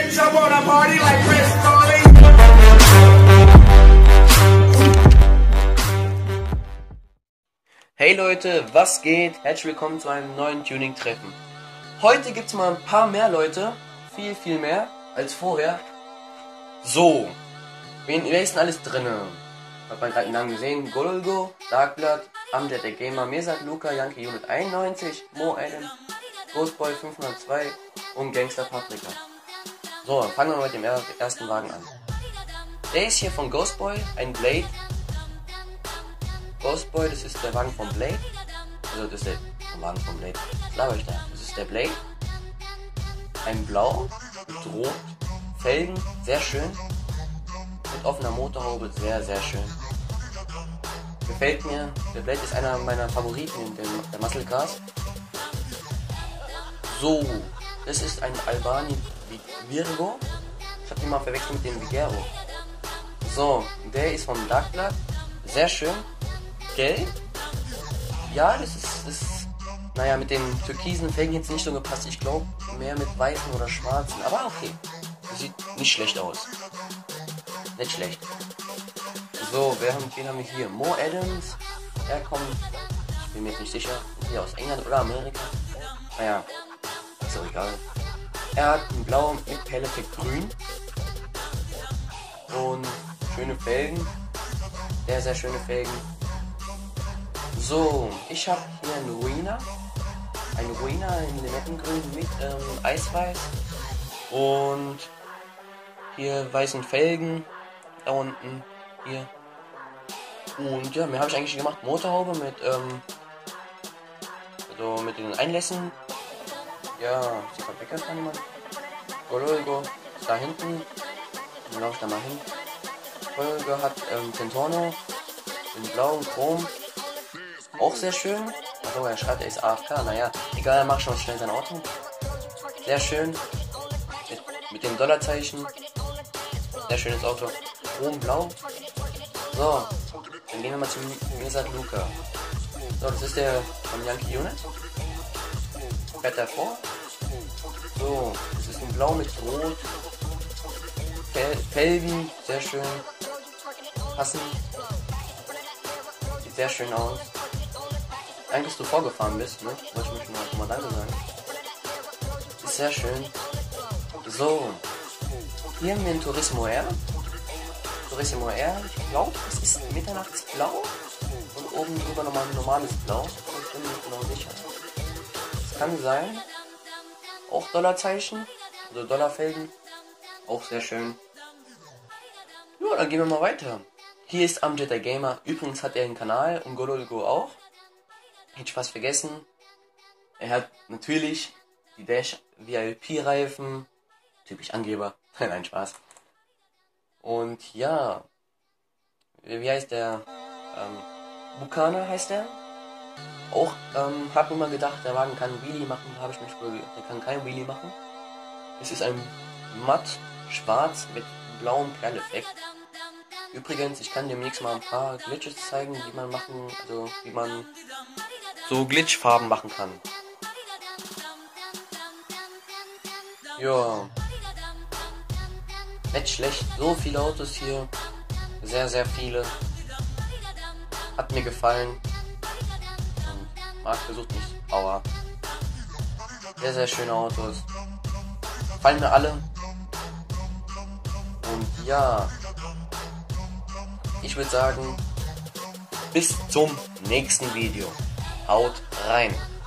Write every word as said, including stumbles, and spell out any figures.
bitch, I wanna party like Chris Farley. Hey Leute, was geht? Herzlich willkommen zu einem neuen Tuning-Treffen. Heute gibt es mal ein paar mehr Leute, viel, viel mehr als vorher. So, wen, wer ist denn alles drinne? Hat man gerade den Namen gesehen? Golgo, Darkblood, Amjad der Gamer, Mesat, Luca, Yankee Unit einundneunzig, Mo Adam, Ghostboy fünfhundertzwei und Gangster Paprika. So, dann fangen wir mit dem ersten Wagen an. Der ist hier von Ghostboy, ein Blade. Ghostboy, das ist der Wagen von Blade. Also das ist der Wagen von Blade. Was laber ich da? Das ist der Blade. Ein Blau mit Rot. Felgen, sehr schön. Mit offener Motorhaube, sehr, sehr schön. Gefällt mir. Der Blade ist einer meiner Favoriten in dem, der Muscle Cars. So, das ist ein Albani Virgo. Ich habe ihn mal verwechselt mit dem Vigero. So, der ist von Darkblood. Sehr schön. Gelb. Ja, das ist, das ist, naja, mit den türkisen Felgen jetzt nicht so gepasst. Ich glaube, mehr mit weißen oder schwarzen. Aber okay. Das sieht nicht schlecht aus. Nicht schlecht. So, wer haben, wen haben wir hier? Mo Adams. Er kommt, ich bin mir jetzt nicht sicher, hier aus England oder Amerika. Naja, ist auch egal. Er hat ein Blau mit Pelletek Grün. Und schöne Felgen. Sehr, sehr schöne Felgen. So, ich habe hier einen Ruina. Ein Ruina in Limettengrün mit ähm, Eisweiß. Und hier weißen Felgen. Da unten. Hier. Und ja, mehr habe ich eigentlich gemacht. Motorhaube mit, ähm, also mit den Einlässen. Ja, sie verweckert kann jemand. Golgo ist da hinten. Dann laufe ich da mal hin. Golgo hat ähm, Tentorno. In blauen Chrom. Auch sehr schön. Achso, er schreibt, er ist A F K. Naja, egal, er macht schon schnell sein Auto. Sehr schön. Mit, mit dem Dollarzeichen. Sehr schönes Auto. Chrom blau. So, dann gehen wir mal zu Mesat Luca. So, das ist der von Yankee Unit. Fährt davor. So, das ist ein Blau mit Rot. Fel Felgen, sehr schön. Passend. Sieht sehr schön aus. Danke, dass du vorgefahren bist, ne? Wollte ich mich mal, mal danke sagen. Ist sehr schön. So. Hier haben wir einen Turismo R. Turismo R, ich glaube, es ist Mitternachtsblau. Und oben drüber nochmal ein normales Blau. Ich bin mir nicht genau sicher. Das kann sein. Auch Dollarzeichen. Also Dollarfelgen. Auch sehr schön. Ja, dann gehen wir mal weiter. Hier ist Amjad der Gamer. Übrigens hat er einen Kanal und Golgo auch. Hätte ich fast vergessen. Er hat natürlich die Dash V I P-Reifen. Typisch Angeber. Nein, Spaß. Und ja. Wie heißt der? Ähm, Bukana heißt er. Auch, ähm, hab mir mal gedacht, der Wagen kann Wheelie machen. Habe ich mich wohl, der kann kein Wheelie machen. Es ist ein matt schwarz mit blauem Perleffekt. Übrigens, ich kann demnächst mal ein paar Glitches zeigen, die man machen, also wie man so Glitchfarben machen kann. Ja. Nicht schlecht. So viele Autos hier. Sehr, sehr viele. Hat mir gefallen. Und Marc versucht nicht. Aua. Sehr, sehr schöne Autos. Gefallen mir alle. Und ja. Ich würde sagen, bis zum nächsten Video. Haut rein!